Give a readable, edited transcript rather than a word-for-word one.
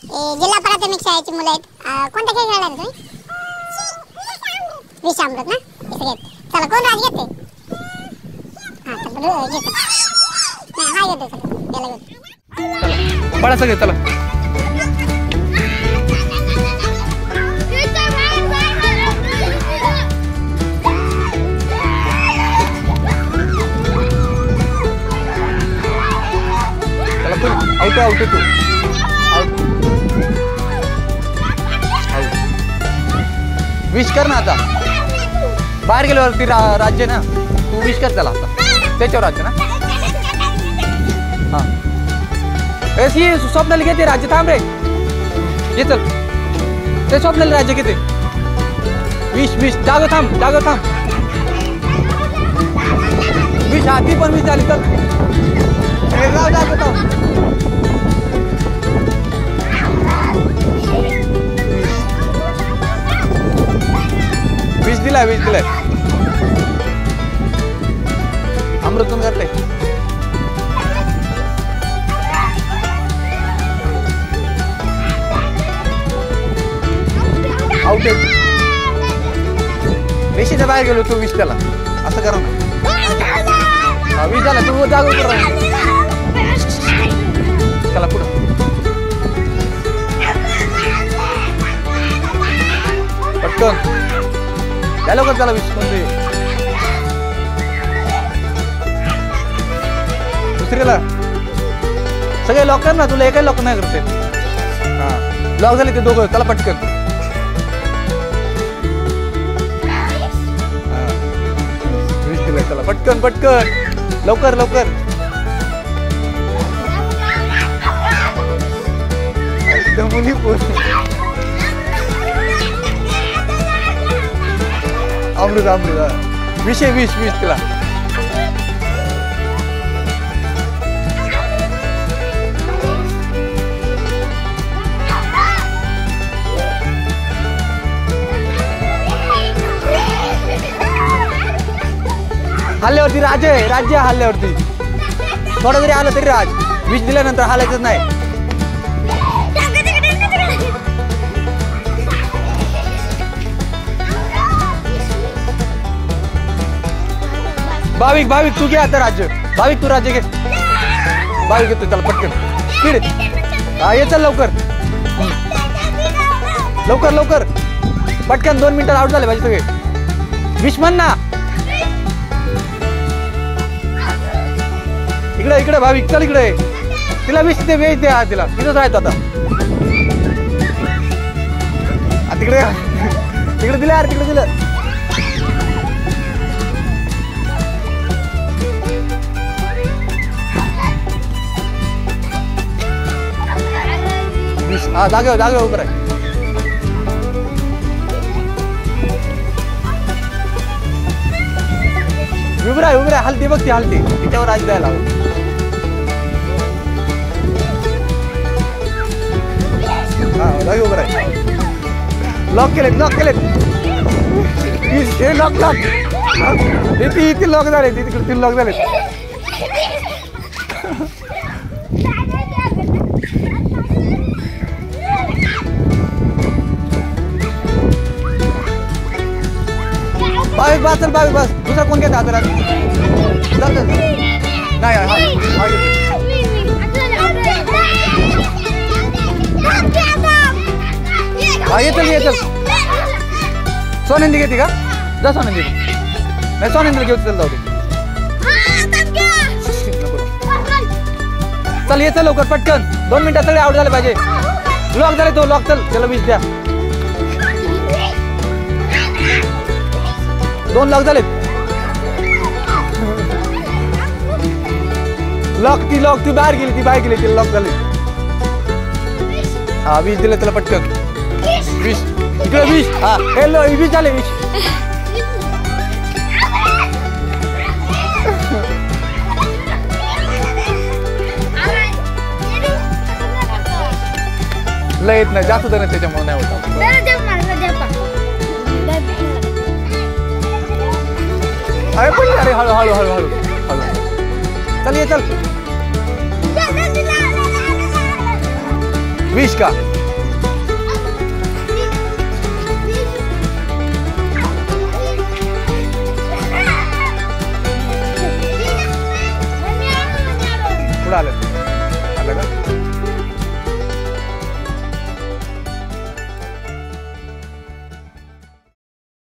जिल्हा प्राथमिक शाळेची मुलं आहेत. कोणता खेळ खेळणार तुम्ही? विषामृत ना. चला कोण राज घेते? हा घेते. नाही हा घेते. चला याला घेते. बड़ा सगळे चला. आउट आउट तू विश कर ना आता. बाहेर गेल्यावरती राज्य ना तू विश कर त्याला आता. त्याच्यावर राज्य ना. हा ऐसी स्वप्नाली घेते राज्य. थांब रे ये चल. ते स्वप्नाली राज्य घेते. विश विश जागो थांब विश. हा ती पण विश झाली. चल जागो थांब. विष दिलाय अमृतून करते. आउट रेषेच्या बाहेर गेलो तू. विष त्याला असं करा ना. विष झाला तू जागरूक कर. चला पुढं. पटकन त्या लवकर त्याला विष कोणते. दुसरीला सगळे लॉक कर ना. तुला एकही लॉक नाही करते. हा लॉक झाले ते दोघं. त्याला पटकन. विष दिलाय त्याला. पटकन लवकर मुली अमृत विष तिला. हल्ल्यावरती राज्य हल्ल्यावरती थोडं जरी आलं तरी राज. विष दिल्यानंतर हालायचंच नाही. भाविक तू घे आता राज्य. भाविक तू राज्य घे. भाविक घेतो त्याला पटकन. स्पीड. हा ये चल लवकर पटकन. 2 मिनिटात आउट झाले पाहिजे सगळे. विष म्हण ना. इकडे भाविक चल इकडे. तिला विष दे. वेच द्या तिला. तिथंच राहतो आता. तिकडे दिलं यार. तिकडे दिलं. हा जागे उभं आहे. उभं आहे. हलती बघ ती हलती. तिच्यावर आज द्यायला हा जागे उभं आहे. लॉक केलेत. हे लॉक इथे लॉक झाले. तिकडे 3 लॉक झाले. बावीस बस. दुसरा कोण घेत आता. चल नाही ये चल. सोनंदी घेते का? जा सोनंदी. नाही सोनंदीला घेऊ. चल जाऊ दे. चल ये चल लवकर पटकन. 2 मिनिटात सगळे आउट झाले पाहिजे. लॉक झाले तो. लॉक चल. त्याला विष द्या. 2 लॉक झालेत. लॉक ती बाहेर गेली. तिला लॉक झाले. हा विष दिलं त्याला पटकन. विष इकडे विष. हा हेलो विष झाले. विष लय येत नाही. जास्त नाही त्याच्यामुळे नाही होत. अरे पण अरे हळू. चल ये चल. विष का झालं का